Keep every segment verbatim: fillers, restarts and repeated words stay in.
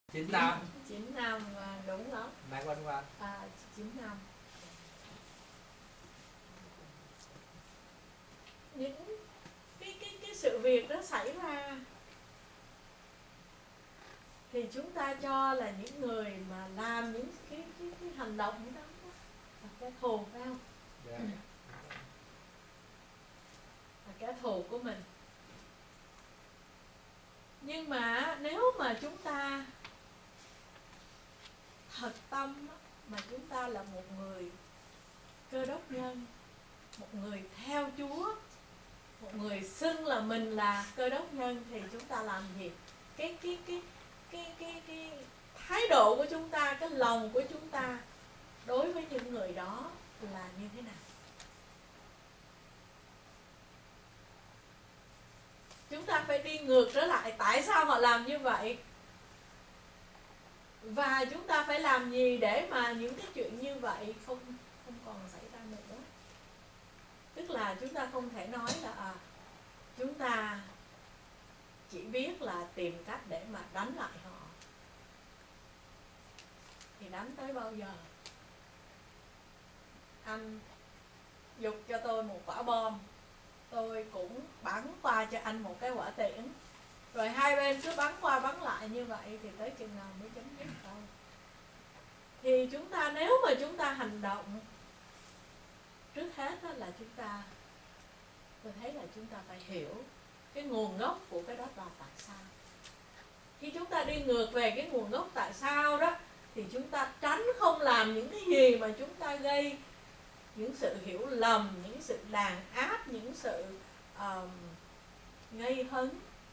chín năm. chín năm đúng đó. Mai quanh quanh. À, chín năm. Những cái cái cái sự việc đó xảy ra thì chúng ta cho là những người mà làm những cái cái, cái hành động như đó là kẻ thù, phải không? Yeah. Là kẻ thù của mình. Nhưng mà nếu mà chúng ta thật tâm mà chúng ta là một người Cơ Đốc nhân, một người theo Chúa, một người xưng là mình là Cơ Đốc nhân, thì chúng ta làm gì? Cái cái cái cái cái cái thái độ của chúng ta, cái lòng của chúng ta đối với những người đó là như thế nào? Chúng ta phải đi ngược trở lại tại sao họ làm như vậy, và chúng ta phải làm gì để mà những cái chuyện như vậy không không còn xảy ra nữa. Tức là chúng ta không thể nói là à, chúng ta chỉ biết là tìm cách để mà đánh lại họ. Thì đánh tới bao giờ? Anh giục cho tôi một quả bom, tôi cũng bắn qua cho anh một cái quả tiễn, rồi hai bên cứ bắn qua bắn lại như vậy thì tới chừng nào mới chấm dứt đâu. Thì chúng ta, nếu mà chúng ta hành động, trước hết đó là chúng ta, tôi thấy là chúng ta phải hiểu cái nguồn gốc của cái đó là tại sao. Khi chúng ta đi ngược về cái nguồn gốc tại sao đó, thì chúng ta tránh không làm những cái gì mà chúng ta gây những sự hiểu lầm, những sự đàn áp, những sự um, gây hấn.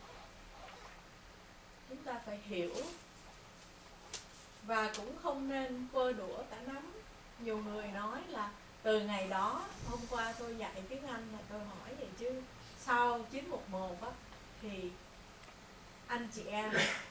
Chúng ta phải hiểu, và cũng không nên quơ đũa cả nắm. Nhiều người nói là từ ngày đó, hôm qua tôi dạy tiếng Anh là tôi hỏi vậy chứ sau chín một một á, thì anh chị em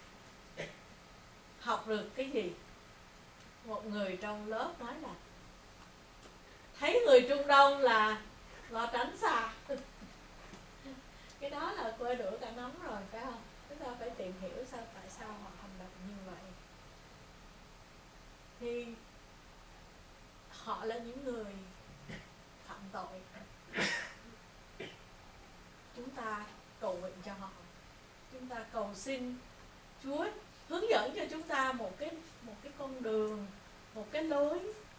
học được cái gì? Một người trong lớp nói là thấy người Trung Đông là lo tránh xa. Cái đó là quơ đũa cả nắm rồi, phải không? Chúng ta phải tìm hiểu sao, tại sao họ hành động như vậy. Thì họ là những người phạm tội, chúng ta cầu nguyện cho họ, chúng ta cầu xin Chúa hướng dẫn cho chúng ta một cái một cái con đường, một cái lối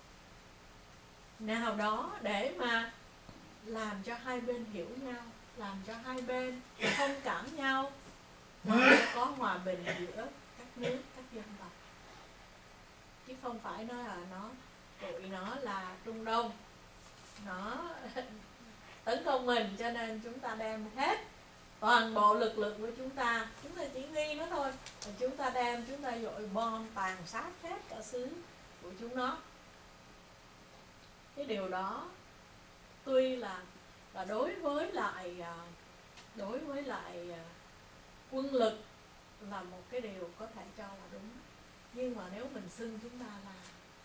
nào đó để mà làm cho hai bên hiểu nhau, làm cho hai bên thông cảm nhau, làm cho có hòa bình giữa các nước, các dân tộc. Chứ không phải nói là nó tụi nó là Trung Đông, nó tấn công mình cho nên chúng ta đem hết toàn bộ lực lượng của chúng ta, chúng ta chỉ nghi nó thôi, và chúng ta đem, chúng ta dội bom tàn sát hết cả xứ của chúng nó. Cái điều đó tuy là là đối với lại đối với lại quân lực là một cái điều có thể cho là đúng, nhưng mà nếu mình xưng chúng ta là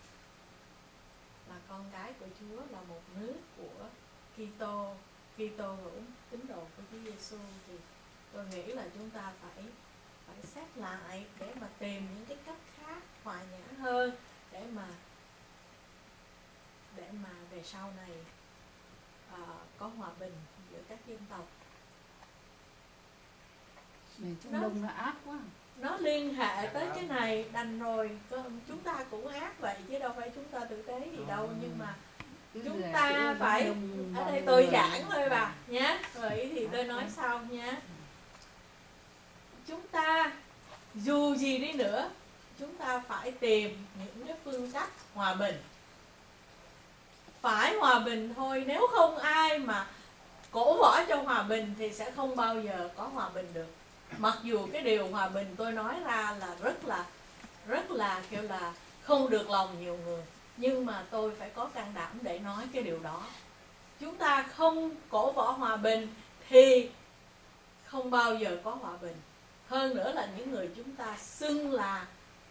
là con cái của Chúa, là một nước của Kitô, Kitô hữu, tín đồ của Chúa Giêsu, thì tôi nghĩ là chúng ta phải phải xét lại để mà tìm những cái cách khác hòa nhã hơn, để mà để mà về sau này à, có hòa bình giữa các dân tộc. Này Trung Đông nó ác quá. Nó liên hệ tới cái này đành rồi, chúng ta cũng ác vậy chứ đâu phải chúng ta tử tế gì đâu, nhưng mà chúng ta phải, ở đây tôi giảng thôi bà nhé, rồi thì tôi nói sau nhé. Chúng ta dù gì đi nữa, chúng ta phải tìm những cái phương cách hòa bình, phải hòa bình thôi. Nếu không ai mà cổ võ cho hòa bình thì sẽ không bao giờ có hòa bình được. Mặc dù cái điều hòa bình tôi nói ra là rất là rất là kêu là không được lòng nhiều người, nhưng mà tôi phải có can đảm để nói cái điều đó. Chúng ta không cổ võ hòa bình thì không bao giờ có hòa bình. Hơn nữa là những người chúng ta xưng là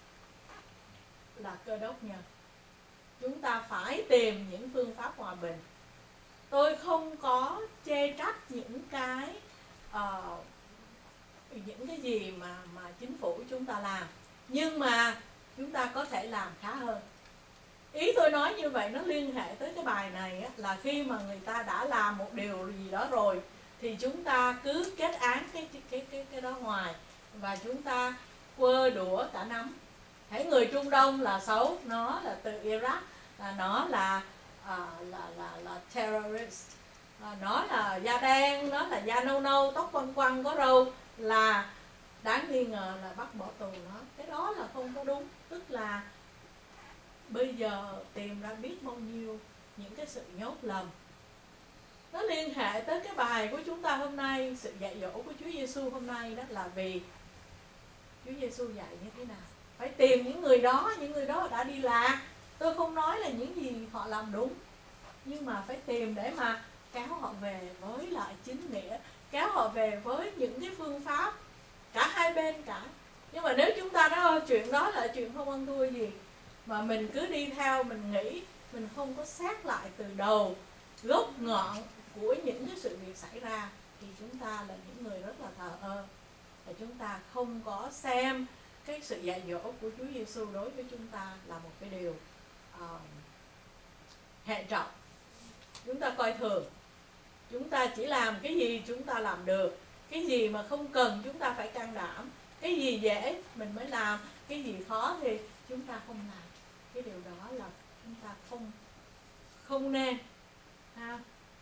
là Cơ Đốc nhân, chúng ta phải tìm những phương pháp hòa bình. Tôi không có chê trách những cái uh, những cái gì mà mà chính phủ chúng ta làm, nhưng mà chúng ta có thể làm khá hơn. Ý tôi nói như vậy nó liên hệ tới cái bài này á, là khi mà người ta đã làm một điều gì đó rồi thì chúng ta cứ kết án cái cái cái cái đó hoài, và chúng ta quơ đũa cả nắm. Thấy người Trung Đông là xấu, nó là từ Iraq, là nó là à, là là là terrorist, à, nó là da đen, nó là da nâu nâu, tóc quăn quăn, có râu, là đáng nghi ngờ là bắt bỏ tù nó. Cái đó là không có đúng. Tức là bây giờ tìm ra biết bao nhiêu những cái sự nhốt lầm. Nó liên hệ tới cái bài của chúng ta hôm nay, sự dạy dỗ của Chúa Giêsu hôm nay, đó là vì Chúa Giêsu dạy như thế nào. Phải tìm những người đó, những người đó đã đi lạc. Tôi không nói là những gì họ làm đúng, nhưng mà phải tìm để mà kéo họ về với lại chính nghĩa, kéo họ về với những cái phương pháp, cả hai bên cả. Nhưng mà nếu chúng ta nói chuyện đó là chuyện không ăn thua gì, mà mình cứ đi theo, mình nghĩ, mình không có xét lại từ đầu gốc ngọn của những cái sự việc xảy ra, thì chúng ta là những người rất là thờ ơ, và chúng ta không có xem cái sự dạy dỗ của Chúa Giêsu đối với chúng ta là một cái điều uh, hệ trọng. Chúng ta coi thường, chúng ta chỉ làm cái gì chúng ta làm được, cái gì mà không cần chúng ta phải can đảm, cái gì dễ mình mới làm, cái gì khó thì chúng ta không làm. Cái điều đó là chúng ta không không nên ha.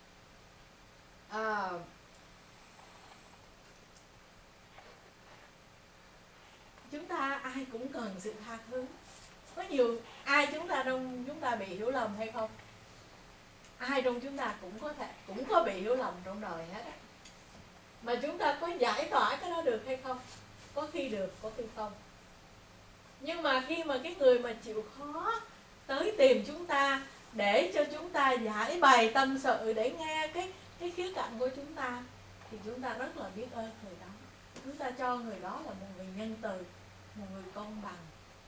À, chúng ta ai cũng cần sự tha thứ. Có nhiều ai chúng ta trong chúng ta bị hiểu lầm hay không? Ai trong chúng ta cũng có thể cũng có bị hiểu lầm trong đời hết. Mà chúng ta có giải tỏa cái đó được hay không? Có khi được, có khi không. Nhưng mà khi mà cái người mà chịu khó tới tìm chúng ta để cho chúng ta giải bày tâm sự, để nghe cái cái khía cạnh của chúng ta, thì chúng ta rất là biết ơn người đó. Chúng ta cho người đó là một người nhân từ, một người công bằng.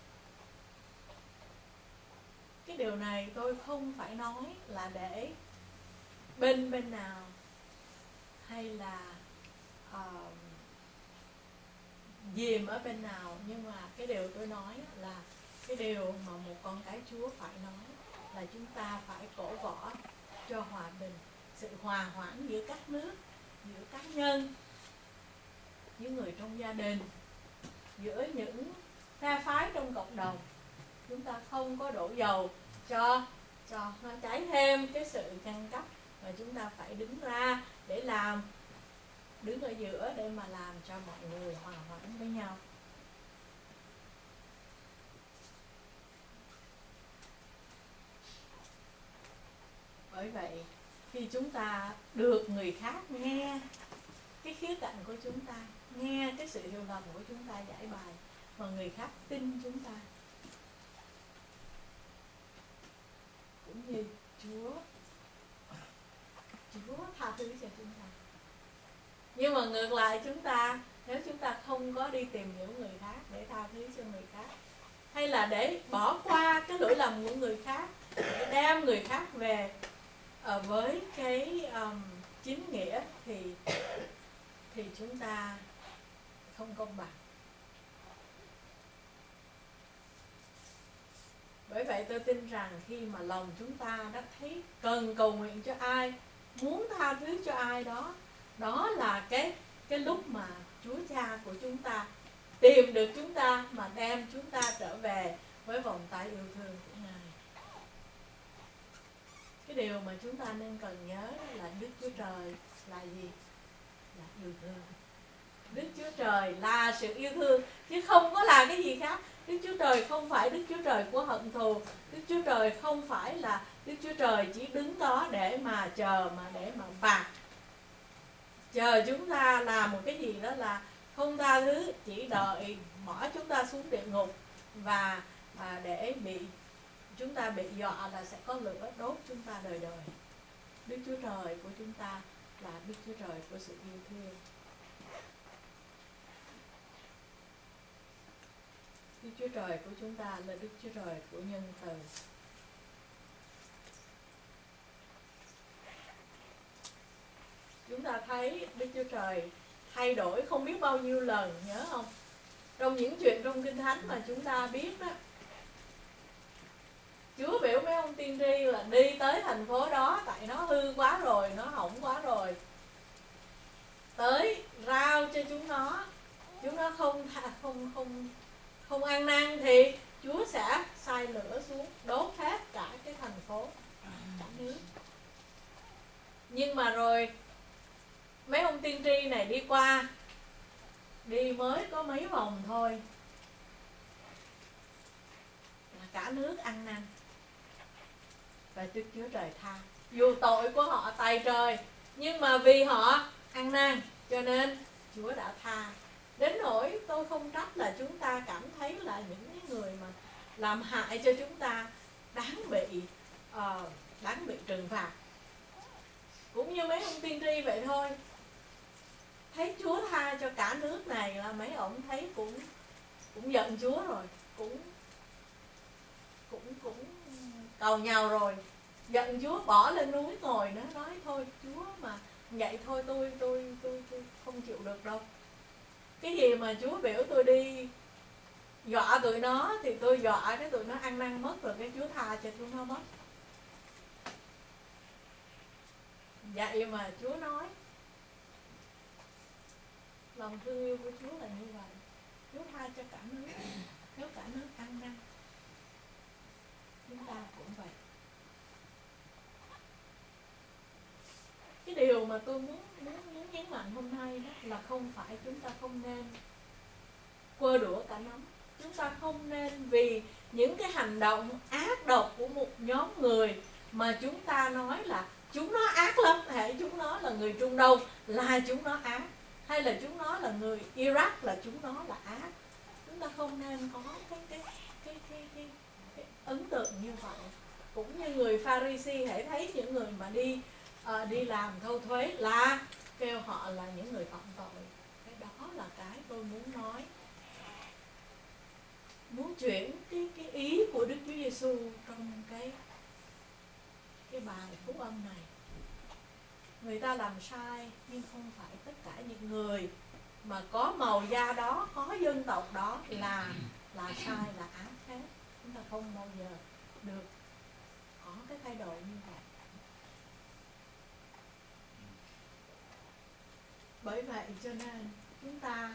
Cái điều này tôi không phải nói là để bên bên nào, hay là uh, dìm ở bên nào, nhưng mà cái điều tôi nói là cái điều mà một con cái Chúa phải nói là chúng ta phải cổ võ cho hòa bình, sự hòa hoãn giữa các nước, giữa cá nhân, giữa người trong gia đình, giữa những phe phái trong cộng đồng. Chúng ta không có đổ dầu cho cho nó cháy thêm cái sự tranh chấp, mà chúng ta phải đứng ra để làm, đứng ở giữa để mà làm cho mọi người hòa hoãn với nhau. Bởi vậy khi chúng ta được người khác nghe cái khía cạnh của chúng ta, nghe cái sự hiểu lầm của chúng ta giải bài, mà người khác tin chúng ta, cũng như Chúa Chúa tha thứ cho chúng ta. Nhưng mà ngược lại, chúng ta nếu chúng ta không có đi tìm hiểu người khác để tha thứ cho người khác, hay là để bỏ qua cái lỗi lầm của người khác, để đem người khác về uh, với cái um, chính nghĩa, thì thì chúng ta không công bằng. Bởi vậy tôi tin rằng khi mà lòng chúng ta đã thấy cần cầu nguyện cho ai, muốn tha thứ cho ai đó, đó là cái cái lúc mà Chúa Cha của chúng ta tìm được chúng ta, mà đem chúng ta trở về với vòng tay yêu thương của Ngài. Cái điều mà chúng ta nên cần nhớ là Đức Chúa Trời là gì? Là yêu thương. Đức Chúa Trời là sự yêu thương, chứ không có là cái gì khác. Đức Chúa Trời không phải Đức Chúa Trời của hận thù. Đức Chúa Trời không phải là Đức Chúa Trời chỉ đứng đó để mà chờ, mà để mà phạt, chờ chúng ta làm một cái gì đó là không tha thứ, chỉ đợi bỏ chúng ta xuống địa ngục, và à, để bị chúng ta bị dọa là sẽ có lửa đốt chúng ta đời đời. Đức Chúa Trời của chúng ta là Đức Chúa Trời của sự yêu thương. Đức Chúa Trời của chúng ta là Đức Chúa Trời của nhân từ. Chúng ta thấy Đức Chúa Trời thay đổi không biết bao nhiêu lần, nhớ không? Trong những chuyện trong Kinh Thánh mà chúng ta biết đó, Chúa biểu mấy ông tiên tri là đi tới thành phố đó tại nó hư quá rồi, nó hỏng quá rồi, tới rao cho chúng nó, chúng nó không không không không ăn năn thì Chúa sẽ sai lửa xuống đốt hết cả cái thành phố, cả nước. Nhưng mà rồi mấy ông tiên tri này đi qua, đi mới có mấy vòng thôi là cả nước ăn năn và Đức Chúa Trời tha. Dù tội của họ tày trời, nhưng mà vì họ ăn năn cho nên Chúa đã tha. Đến nỗi tôi không trách là chúng ta cảm thấy là những cái người mà làm hại cho chúng ta đáng bị uh, đáng bị trừng phạt. Cũng như mấy ông tiên tri vậy thôi. Thấy Chúa tha cho cả nước này là mấy ông thấy cũng cũng giận Chúa rồi, cũng cũng cũng cầu nhau rồi, giận Chúa bỏ lên núi ngồi, nó nói thôi Chúa mà vậy thôi tôi tôi tôi tôi không chịu được đâu. Cái gì mà Chúa biểu tôi đi dọa tụi nó thì tôi dọa cái tụi nó ăn năn mất rồi cái Chúa tha cho tụi nó mất. Vậy mà Chúa nói lòng thương yêu của Chúa là như vậy. Chúa tha cho cả nước nếu cả nước ăn năn. Chúng ta cũng vậy. Cái điều mà tôi muốn muốn, muốn nhấn mạnh hôm nay đó là không phải chúng ta không nên quơ đũa cả nắm. Chúng ta không nên vì những cái hành động ác độc của một nhóm người mà chúng ta nói là chúng nó ác lắm, hay chúng nó là người Trung Đông là chúng nó ác, hay là chúng nó là người Iraq là chúng nó là ác. Chúng ta không nên có cái cái cái cái, cái, cái ấn tượng như vậy. Cũng như người Pharisee hãy thấy những người mà đi uh, đi làm thâu thuế là kêu họ là những người phạm tội. Cái đó là cái tôi muốn nói, muốn chuyển cái cái ý của Đức Chúa Giêsu trong cái cái bài phúc âm này. Người ta làm sai nhưng không phải tất cả những người mà có màu da đó, có dân tộc đó là là sai, là ác hết. Chúng ta không bao giờ được có cái thay đổi như vậy. Bởi vậy cho nên chúng ta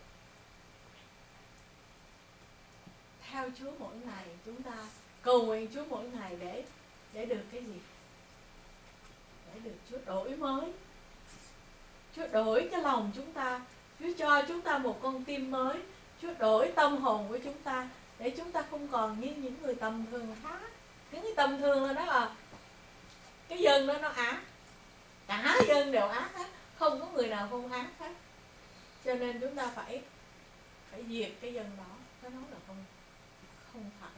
theo Chúa mỗi ngày, chúng ta cầu nguyện Chúa mỗi ngày để để được cái gì? Để được Chúa đổi mới, Chúa đổi cái lòng chúng ta, Chúa cho chúng ta một con tim mới, Chúa đổi tâm hồn của chúng ta để chúng ta không còn như những người tầm thường khác. Những người tầm thường là đó là cái dân đó nó ác, cả dân đều ác hết, không có người nào không ác hết. Cho nên chúng ta phải phải diệt cái dân đó. Cái đó là không không phải